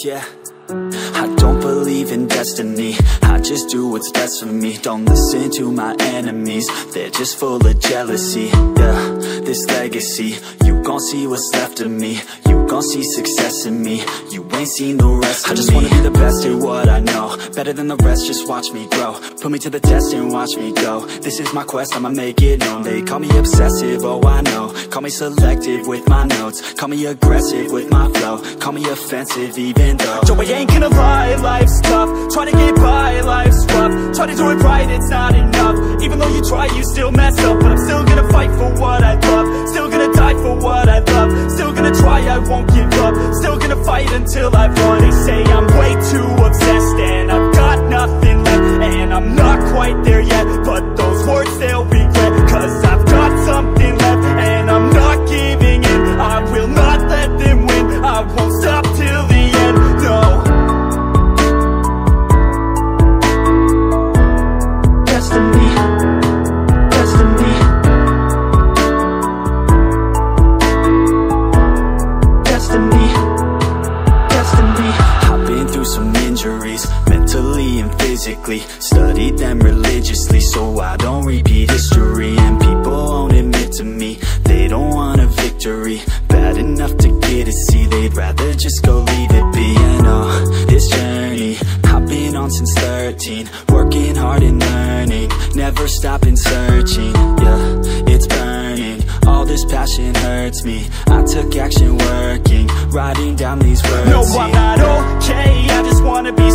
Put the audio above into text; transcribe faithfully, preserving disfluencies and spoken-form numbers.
yeah. I don't believe in destiny, I just do what's best for me. Don't listen to my enemies, they're just full of jealousy. Yeah, this legacy, you gon' see what's left of me. You gon' see success in me, you ain't seen the rest of me. I just wanna be the best at what I know, better than the rest, just watch me grow. Put me to the test and watch me go. This is my quest, I'ma make it known. They call me obsessive, oh I know. Call me selective with my notes, call me aggressive with my flow, call me offensive even though Joey ain't gonna lie, life's tough. Try to get by, life's rough. Try to do it right, it's not enough. Even though you try, you still mess up. But I'm still gonna fight for what I love, still gonna die for what I love, still gonna try, I won't give up, still gonna fight until I've won. They say I'm way too obsessed and I've got nothing left, and I'm not quite there yet, but those words they'll regret, cause I've got something left and I'm not giving in. I will not let them win, I won't stop till the end, no. Destiny, destiny, destiny, destiny. I've been through some injuries, mentally and physically, studied them religiously so I don't repeat history. And people won't admit to me they don't want a victory, bad enough to get a C, they'd rather just go leave it be. I know this journey I've been on since thirteen, working hard and learning, never stopping searching. Yeah, it's burning, all this passion hurts me. I took action working, writing down these words. No, I'm not okay, I just wanna be